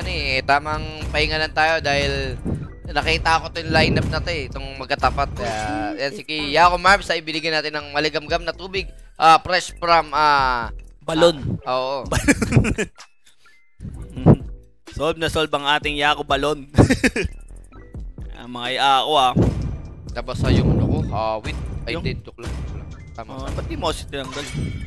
ano eh, tamang pahinga lang tayo dahil nakita ko itong lineup na to eh, itong magkatapat. Yan si Yako Marbs ay binigyan natin ng maligamgam na tubig, fresh from balon. Oo. Solve na solve ang ating Yako balon. Mga Yako Nabasa yung ano ko, hawit. Ay, hindi, joke lang. Tama. Ba't di mo kasi tinanggal?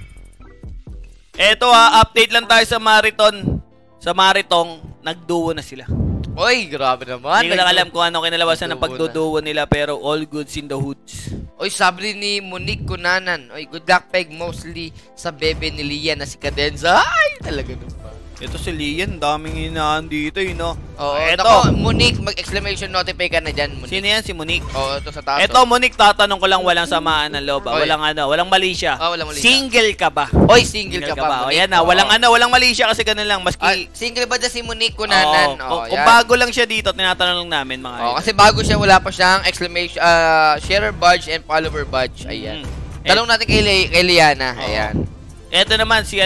Eto update lang tayo sa Marathon. Sa Marathon, nagduo na sila. Oy, grabe naman. Hindi ko lang alam kung ano kinalabasan ng pagduduo nila pero all goods in the hoods. Oy, sabi ni Monique Kunanan. Oy, good luck Peg, mostly sa bebe ni Lian na si Cadenza. Ay, talaga naman. Ito si Lian, daming hinaan dito no. Oo, eto. Monique, mag-exclamation notify ka na dyan, Monique. Sino yan, si Monique? Oo, ito sa taas. Eto, Monique, tatanong ko lang, walang samaan ng loob. Walang mali siya. Walang mali siya. Single ka ba? Oy, single ka ba, O, Monique? yan walang mali siya kasi ganun lang. Maski... single ba dyan si Monique Kunanan? Kung bago lang siya dito, tinatanong lang namin mga kasi bago siya, wala pa siyang exclamation, sharer badge and follower badge. Ayan. Tanong natin kay Liana. Ayan. Eto naman si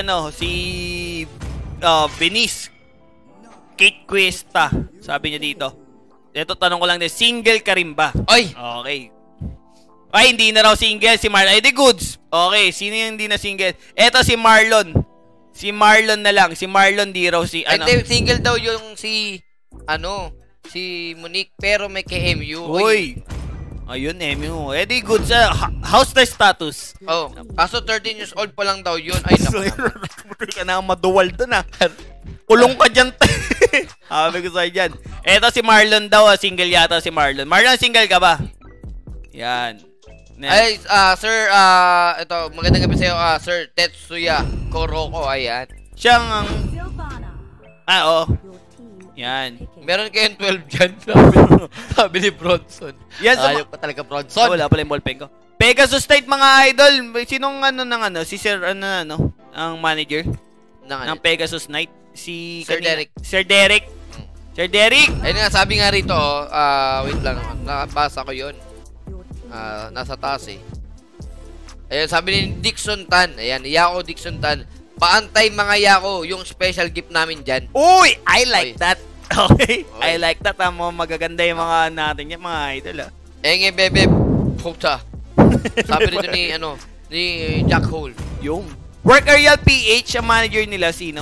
Venice Kate Cuesta, sabi niya dito. Ito tanong ko lang din, single ka rin ba? Oy! Okay. Ay, hindi na raw single si Marlon. Ay, di goods. Okay, sino yung hindi na single? Ito si Marlon. Si Marlon na lang. Si Marlon di raw si ano. Ay, single daw yung si Monique pero may KMU. Uy! Ayun, MU. Eh, di goods. How's the status? Oh, kaso 13 years old pa lang daw yun. Ay, naku. Ka na maduwal doon Kulong ka dyan. Sabi ko sa'yo dyan. Eto si Marlon daw. Single yata si Marlon. Marlon, single ka ba? Yan. Ay, sir, ito, magandang gabi sa'yo, Sir Tetsuya Koroko. Ayan. Siyang oo. Yan. Meron kayong 12 dyan. Sabi ni Bronson. Yan, ayaw pa talaga Bronson. Wala pala yung ballpen ko. Pegasus State, mga idol. Sinong si Sir, ang manager ng Pegasus Night? Si Sir Derek. Sir Derek. Sir Derek! Ayun nga, sabi nga rito, wait lang, nabasa ko yun. Nasa taas eh. Ayun, sabi ni Dixon Tan. Ayan, Yako Dixon Tan. Paantay mga Yako, yung special gift namin dyan. Uy! I like that. Okay? I like that. Magaganda yung mga natin yan, mga idol. Enge bebe, puta. Sabi rito ni Jack Hole. Yung Work Aerial PH, ang manager nila, sino?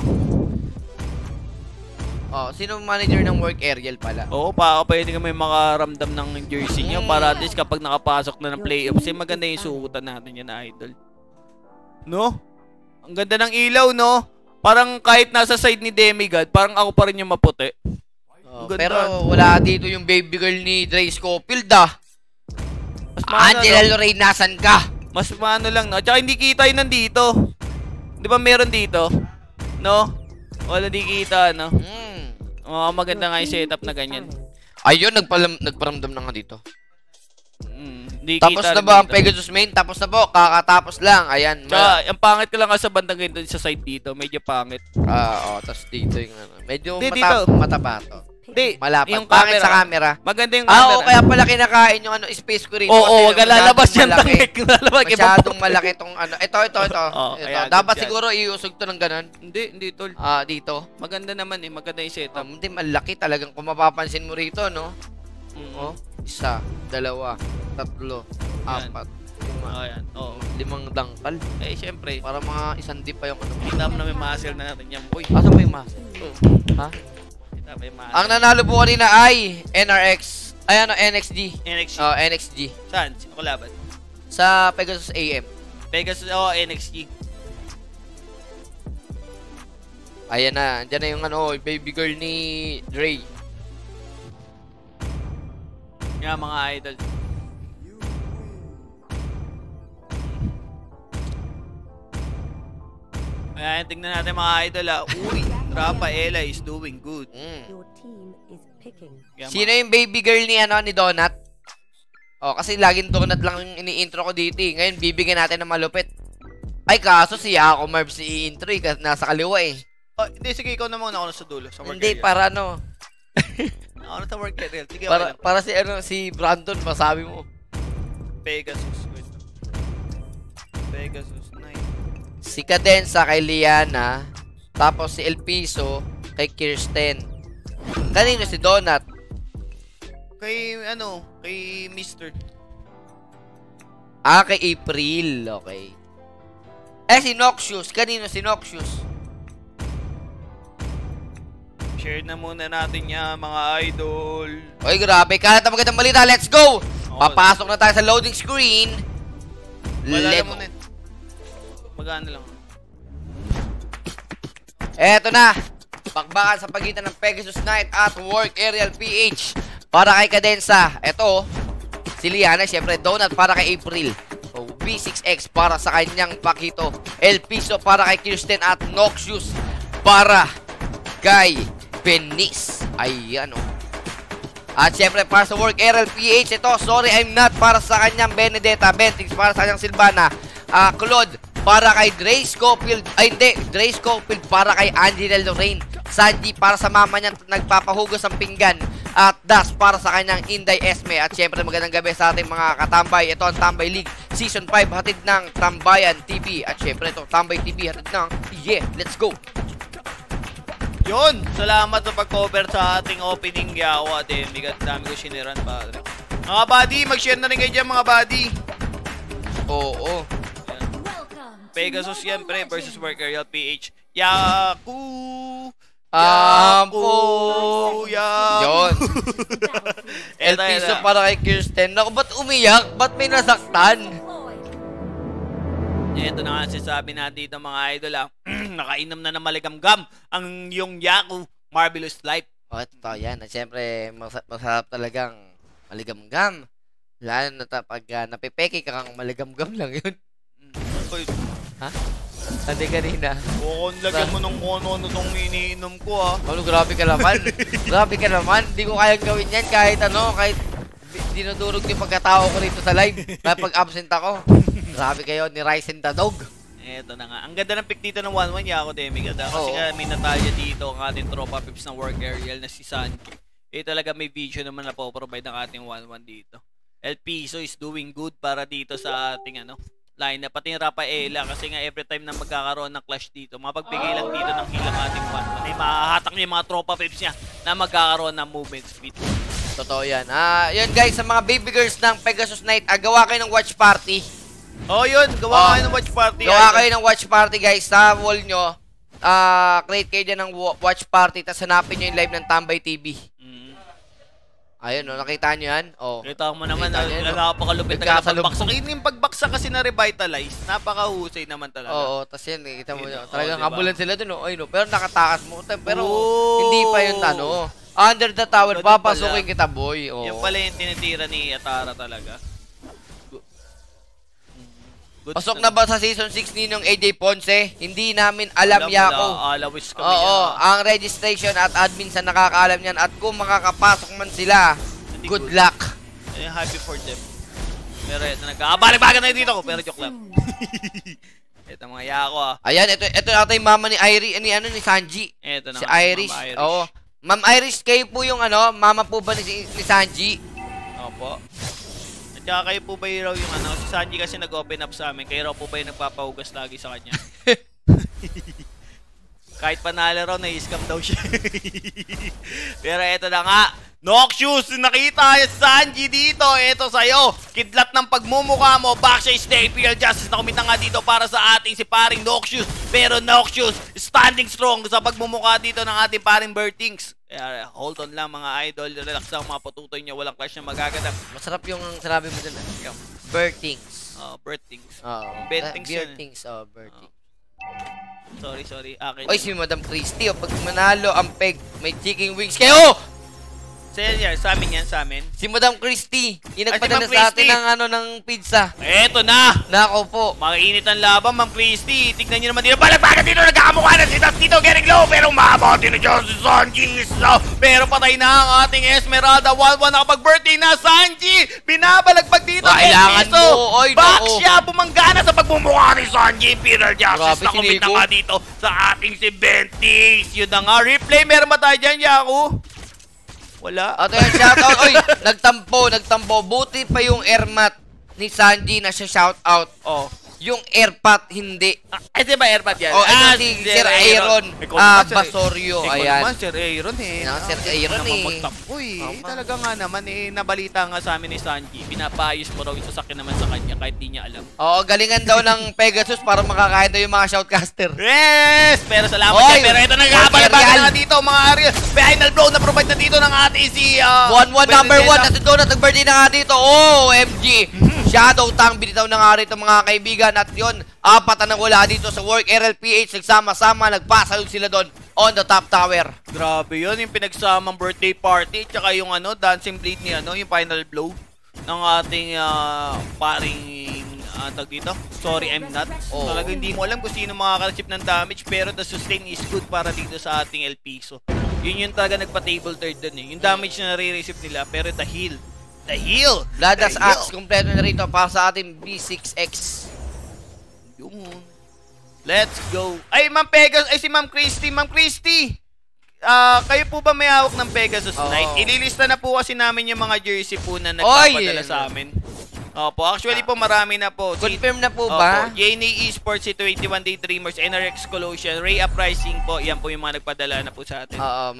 Sino manager ng Work Aerial pala? Oo, pwede ka may makaramdam ng jersey nyo para at least kapag nakapasok na ng playoffs, maganda yung sukutan natin yan, idol. No? Ang ganda ng ilaw, no? Parang kahit nasa side ni Demigod, parang ako pa rin yung maputi. Pero wala dito yung baby girl ni Dre Scofield, Angela Lorraine, nasan ka? Mas maano lang, no? Tsaka hindi kita yun nandito. Di ba meron dito? No? Wala di kita, no? Maganda nga yung setup na ganyan. Ayun, nagparamdam na nga dito. Tapos na ba ang Pegasus main? Tapos na po, kakatapos lang. Ayan. Tsaka, ang pangit ko lang sa bandang ganito sa side dito. Medyo pangit. Tapos dito yung medyo dito. matapato. Hindi. Malapad. Yung pangit sa camera. Maganda yung camera. Kaya pala kinakain yung space ko rito. Oo, wag lalabas yan. Masyadong malaki itong Ito. Dapat yan. siguro iusog to ng ganun. Hindi tol. Dito. Maganda naman maganda yung setup. Hindi, malaki talagang kung mapapansin mo rito, no? Isa, dalawa, tatlo, apat, limang dangkal. Siyempre. Para mga isang dip pa yung Kita mo na may muscle na natin yan, boy. Asan ba yung muscle? Ha? Kita mo yung muscle. Ang nanalo po kanina ay NRX. Ay, NXG. NXG. Saan? Sino kalaban? Sa Pegasus AM. Pegasus, NXG. Ayan na. Diyan na yung baby girl ni Dre. Yan, mga idol. Ayan, tignan natin mga idol. Uy, Rafaela is doing good. Sino yung baby girl ni Donut? Kasi laging Donut lang yung ini-intro ko dito eh. Ngayon, bibigyan natin ng malupit. Ay, kaso si Yako Marv si intro eh. Kasi nasa kaliwa eh. Hindi, sige, ikaw na muna ako sa dulo. Sa work hindi, area. para Ako na sa work area. Sige, para si Brandon, masabi mo. Pegasus. Wait. Pegasus 9. Si Cadenza kay Liana. Tapos si El Piso kay Kirsten. Kanino si Donut? Kay, kay Mr. Kay April. Okay. Si Noxious. Kanino si Noxious? Share na muna natin yan, mga idol. Oy, grabe. Kalat na magandang balita. Let's go! Papasok na tayo sa loading screen. Wala na muna. Magana lang. Eto na. Bakbakan sa pagitan ng Pegasus Knight at Work Aerial PH. Para kay Cadenza. Eto, si Liana. Siyempre, Donut para kay April. So, B6X para sa kanyang Pakito. El Piso para kay Kirsten at Noxious para kay Benis. Ayan, At syempre, para sa Work Aerial PH, ito, Sorry I'm Not para sa kanyang Benedetta. Bentix para sa kanyang Silvana. Claude para kay Dre Scofield. Dre Scofield para kay Angela Lorraine. Sanji para sa mama niya nagpapahugas ng pinggan. At Das para sa kanyang Inday Esme. At syempre, magandang gabi sa ating mga katambay. Ito ang Tambay League Season 5 hatid ng Tambayan TV. At syempre, ito, Tambay TV hatid ng let's go! Yun, salamat sa pag-cover sa ating opening yawa. Bigat dami ko siniran pa. Mga buddy, mag-share na rin kayo dyan mga buddy. Oo. Ayan. Pegasus yan pre versus Work Aerial PH. Yaku! Yaku! Yun. El Piso para kay Kirsten. Naku, ba't umiyak? Ba't may nasaktan? Ito na nga sasabi natin dito mga idol nakainom na ng maligamgam ang yung Yaku Marvelous Light. Ito yan. At syempre, masarap talagang maligamgam. Lalo na pag napipeke ka kang maligamgam lang yun. Ha? Hindi kanina. Lagyan mo ng kono itong iniinom ko Grabe ka naman. Grabe ka naman. Hindi ko kayang gawin yan kahit kahit dinudurog yung pagkatao ko rito sa live. Kahit pag absent ako. Grabe kayo ni Rice and the Dog. Eto na nga. Ang ganda ng pick dito ng 1-1 Yako Demigad. Kasi nga may Natalia dito ang ating tropa pips ng Work Aerial na si Sanji. Talaga may vision naman na po-provide ng ating 1-1 dito. El Piso is doing good para dito sa ating line. Pati yung Rafaela kasi nga every time na magkakaroon ng clash dito, mapagbigay lang dito ng kilang ating 1-1. Ay mahahatak niya yung mga tropa pips niya na magkakaroon ng movement speed. Totoo yan. Yun guys, sa mga baby girls ng Pegasus Knight, gawa kayo ng watch party. Yun. Gawa kayo ng watch party. Gawa kayo ng watch party guys sa wall nyo. Create kayo dyan ng watch party tapos hanapin nyo yung live ng Tambay TV. Ayun, nakita nyo yan? Kita mo naman, napakalupit na pagbaksak. Yung pagbaksak kasi na revitalize, napakahusay naman talaga. Oo, tapos yan, kita mo yun. Talagang habulan sila dun. Pero nakatakas mo. Pero hindi pa yun under the tower, papasukin kita boy. Yan pala yung tinitira ni Atara talaga. Pasok na ba sa Season 6 ninong AJ Ponce? Hindi namin alam, Yako. Alawis kami ang registration at admin sa nakakaalam yan. At kung makakapasok man sila, good luck. Happy for them. Pero ito, nagkakabalik-bagan na dito ko. Pero joke lang. Ito mga Yako Ayan, ito ata yung mama ni Iris, ni Sanji. Ito na. Si Iris. Oo. Ma'am Iris, kayo po yung mama po ba ni Sanji? Opo. Tsaka kayo po ba raw yung si Sanji kasi nag-open up sa amin, kayo raw po ba yung nagpapahugas lagi sa kanya? Kahit panalo raw, na-scam daw siya. Pero eto na nga, Noxious, nakita yung Sanji dito. Eto sa'yo, kidlat ng pagmumukha mo, backside stay, Imperial Justice na kumita nga dito para sa ating si paring Noxious. Pero Noxious, standing strong sa pagmumukha dito ng ating paring Bertings. Hold on lang mga idol, relax lang mga patutoy niya, walang clash na magaganap. Masarap yung sinabi mo dun. Bertings. Bertings. Bertings. Bertings. Sorry. Akin. Oy, si Madam Christie, pag manalo ang peg, may chicken wings kayo! Sa amin yan, sa amin. Si Madam Christie, yung nagpadala sa atin ng pizza. Eto na! Nako po. Makainit ang laban, Ma'am Christie. Tignan nyo naman dito. Balagbagan dito, nagkakamukha na si Tito getting low. Pero mahabati na dyan si Sanji. Pero patay na ang ating Esmeralda. 1-1 nakapag-birthday na Sanji. Binabalagbag dito. Kailangan mo. Oy, back siya, bumanggana sa pagmumukha ni Sanji. Imperial Justice na kumita nga dito sa ating si Bentis. Yun na nga, replay. Meron ba tayo dyan, Yaku? Wala. Ato yung shoutout. Oy, nagtampo. Buti pa yung airmat ni Sanji na siya shoutout. Yung airpat, hindi. Di ba airpad yan? Oh, ito si Sir Aaron Basorio. Ayan. Sir Aaron Sir Aaron magtampo talaga nga naman nabalita nga sa amin ni Sanji. Pinapaayos mo raw yung sasakyan naman sa kanya kahit di niya alam. Oo, galingan daw ng Pegasus para makakain daw yung mga shoutcaster. Yes! Pero salamat kayo. Pero ito nag-aabalabala na dito mga Ariel. Final blow na provide na dito ng ating si 1-1 number 1 at si Donut nag-birthday na nga dito. OMG! Shadow Tang binitaw na nga rito mga kaibigan. At yun, apat na wala dito sa work. RLPH nagsama-sama, nagpasalog sila doon on the top tower. Grabe yun, yung pinagsamang birthday party. Tsaka yung dancing blade ni yung final blow ng ating paring tag dito. Sorry, I'm not. Talaga hindi mo alam kung sino makaka-receive ng damage, pero the sustain is good para dito sa ating El Piso. Yun yung talaga nagpa-table third dun Yung damage na nare-receive nila, pero the heal. Ladas Axe, kompleto na rito para sa ating B6X. Yun. Let's go. Ay, Ma'am Pegasus. Ay, si Ma'am Christy. Ma'am Christy, kayo po ba may hawak ng Pegasus Knight? Ililista na po kasi namin yung mga jersey po na nagpapadala sa amin. Opo, actually po marami na po. Confirm na po ba? JNA Esports, si 21 Day Dreamers, NRX Collusion, Ray Uprising po. Yan po yung mga nagpadala na po sa atin.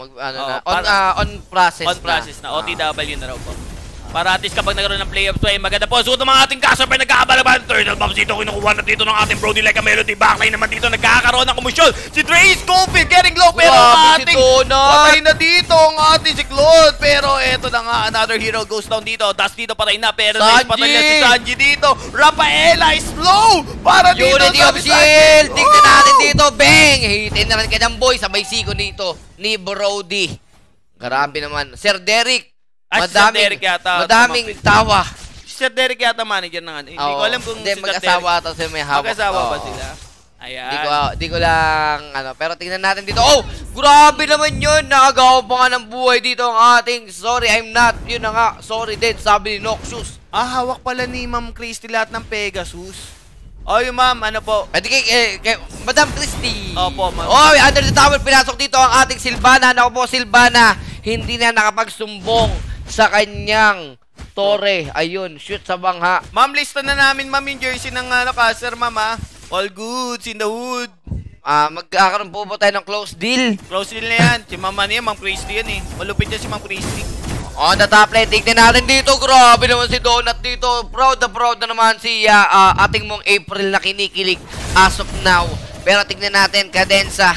On process na. OTW na raw po. Para at least kapag nagkaroon ng playoffs ay maganda po. Suot ng mga ating kasapay nagkakabalaban. Turtle Bombs dito kinukuha na dito ng ating Brody like a melody. Backline naman dito nagkakaroon ng kumusyon. Si Dre Scofield getting low pero ang ating patay na dito ang ating si Claude. Pero eto na nga, another hero goes down dito. Dust dito patay na pero patay na si Sanji dito. Rafaela is low para dito Unity of Shield. Tingnan natin dito. Bang! Hitin na rin kanyang boy. Sabay siko dito ni Brody. Grabe naman. Sir Derek. Madaming tawa. Si Sir Derek yata manager ng Hindi ko alam kung si Sir Derek. Mag-asawa ata sila may hawak. Mag-asawa ba sila? Ayan. Di ko lang, pero tingnan natin dito. Oh, grabe naman yun. Nakagawa pa nga ng buhay dito ang ating Sorry, I'm not. Yun na nga. Sorry din, sabi ni Noxus. Hawak pala ni Ma'am Christy lahat ng Pegasus. Yung ma'am, po? Kay Madam Christy. Opo, ma'am. Under the tower, pinasok dito ang ating Silvana. Naku po, Silvana. Hindi na nakapagsumbong sa kanyang tore. Ayun, shoot sa bangha. Ma'am, lista na namin, ma'am, yung jersey ng caster, ma'am, All goods in the hood. Magkakaroon po ba tayo ng close deal? Close deal na yan. Si mama niya, Ma'am Christy yan Malupit yan si Ma'am Christy. On the top lane, tignan natin dito. Grabe naman si Donut dito. Proud na naman si ating mong April na kinikilig as of now. Pero tignan natin, Cadenza.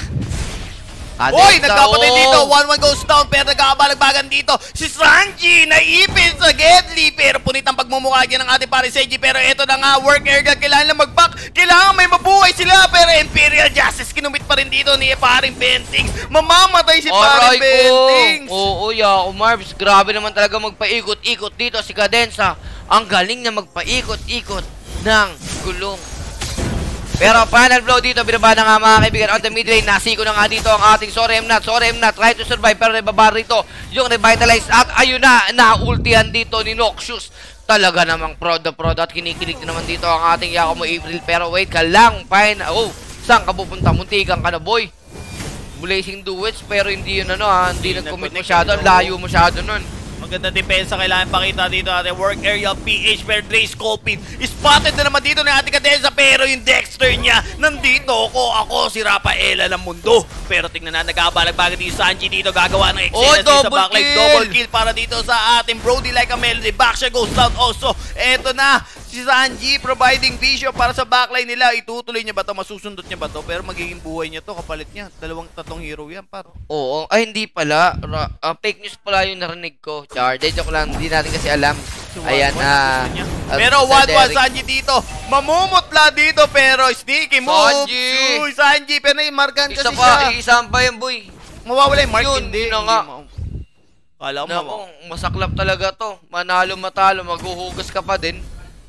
Uy! Nagkapatid dito. 1-1 goes down. Pero nagkakabalagbagan dito. Si Sanji naipin sa Gedli. Pero punit ang pagmumukha niya ng ating pare Seiji. Pero ito na nga. Work area. Kailangan lang mag-back. Kailangan may mabuhay sila. Pero Imperial Justice kinumit pa rin dito ni paring Bentings. Mamamatay si paring Bentings. Oo, Yako Marbs. Grabe naman talaga magpaikot-ikot dito si Cadenza. Ang galing na magpaikot-ikot ng gulong. Pero final blow dito, binaba na nga mga kaibigan on the mid lane. Nasiko na nga dito ang ating Sorry I'm not, try to survive. Pero nababa rito yung revitalize. At ayun na, na-ultihan dito ni Noxus. Talaga namang proud at kinikilig naman dito ang ating Yakumo April. Pero wait ka lang, fine. Saan ka pupunta? Muntikan ka na, boy. Blazing duets, pero hindi yun hindi nag-commit masyado. Layo masyado nun. Maganda depensa kailangan pakita dito natin. Work area PH pero Dre Scoping. Spotted na naman dito ng ating Cadenza pero yung Dexter niya nandito ako si Rafaela ng mundo. Pero tingnan na nagkabalagbagan dito Sanji dito gagawa ng excellence sa backline. Double kill para dito sa ating Brody like a melody. Back siya goes down also. Eto na si Sanji providing vision para sa backline nila. Itutuloy niya ba to? Masusundot niya ba to? Pero magiging buhay niya to kapalit niya. Tatlong hero yan paro. Oo. Ay hindi pala. Fake news pala yung narinig ko. Charde, joke lang. Hindi natin kasi alam. Ayan, pero 1-1 Sanji dito. Mamumutla dito pero sneaky move. Sanji. Pero markan kasi siya. Isa pa yan, boy. Mawawala yung mark. Hindi na nga. Kala mo. Masaklap talaga to. Manalo matalo. Maghuhugas ka pa din.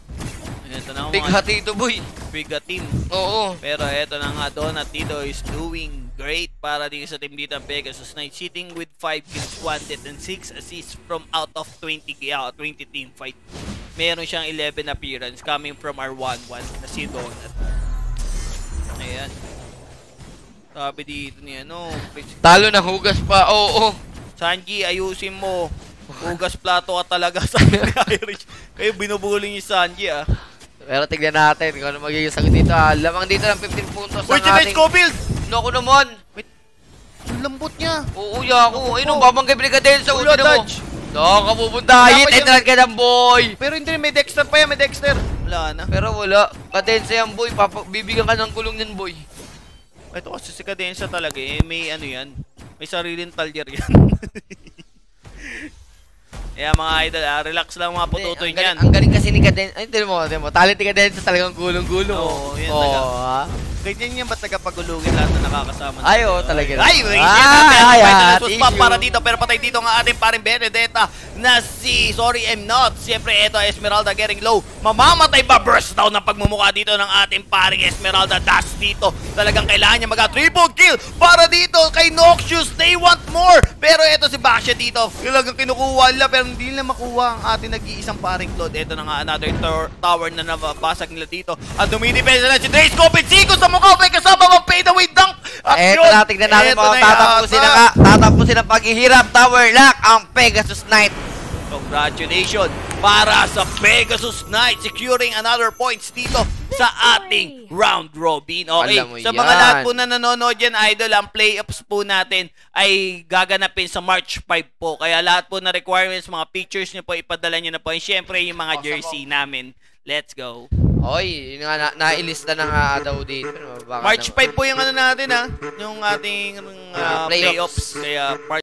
Big hati ito, boy. Big team. Oo. Pero eto na nga, Donut dito is doing great para dito sa team dito ang Pegasus Knight. Sitting with 5 kills, 1 death, and 6 assists from out of 20 team fight. Meron siyang 11 appearance coming from our 1-1 na si Donut. Ayan. Sabi dito niya, talo na hugas pa, oo. Sanji, ayusin mo. Hugas plato ka talaga, sabi ni Irish. Kayo binubuli ni Sanji, Pero tignan natin kung ano magiging sagot dito. Lamang dito ng 15 puntos Wait, ang yung ating... Scofield! Naku naman! Ang lambot niya. Oo, Yako. Ayun, babanggay Brigaden sa Ulo, ulo mo. dodge. Kapupunta. Wala Hit pa and yung- run ka ng boy. Pero hindi, may Dexter pa yan, may Dexter. Wala na. Pero wala. Kadensa yan, boy. Bibigyan ka ng kulong yan, boy. Ito kasi si Cadenza talaga eh, may ano yan. May sariling talyer yan. Kaya mga idol, relax lang mga pututoy niyan. Ang galing kasi ni Cadenza. Ay, hindi mo. Talent ni Cadenza talagang gulong-gulong. Oo, yan Oo, talaga. ha? Ganyan yan ba't nagapagulugin lahat na nakakasama? Ay, oo, talaga. Ay, wait, para dito, pero patay dito ang ating paring Benedetta na si, sorry, I'm not. Siyempre, ito, Esmeralda getting low. Mamamatay ba? Burst down ang pagmumukha dito ng ating paring Esmeralda. Dash dito. Talagang kailangan niya triple kill para dito kay Noxious. They want more. Pero ito si Basha dito. Talagang kinukuha nila pero hindi nila makuha ang ating nag-iisang paring Claude. Ito na nga, another tower na nabasag nila dito. At dumidepensa na si Drace Copin. Zico sa mukha, may kasama mag fade away dunk. At Eto yun, na, tignan natin eto mga na tatapusin ang paghihirap. Tower lock ang Pegasus Knight. Congratulations para sa Pegasus Knight securing another points dito sa ating round robin. Okay, Alam mo sa mga yan. lahat po na nanonood yan, idol, ang playoffs po natin ay gaganapin sa March 5 po. Kaya lahat po na requirements, mga pictures nyo po, ipadala nyo na po. And syempre, yung mga jersey namin. Let's go. Oy, yun nga, nailista na nga daw dito. Baka March 5 po yung ano natin, ha? Yung ating playoffs. Kaya